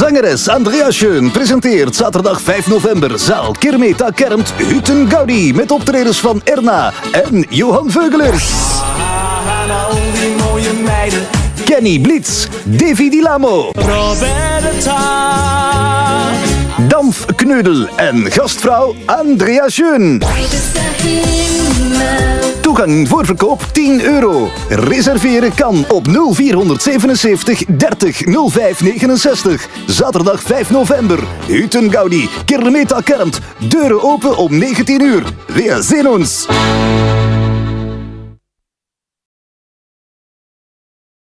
Zangeres Andrea Schön presenteert zaterdag 5 november zaal Kermeta Kermt Hütten Gaudi met optredens van Erna en Johan Veugelers. Kenny Blitz, Davy Di Lamo, Dampf Kneudel en gastvrouw Andrea Schön. Toegang voor verkoop €10. Reserveren kan op 0477 30 05 69. Zaterdag 5 november. Hütten Gaudi, Kermeta Kermt. Deuren open om 19 uur. We zien ons.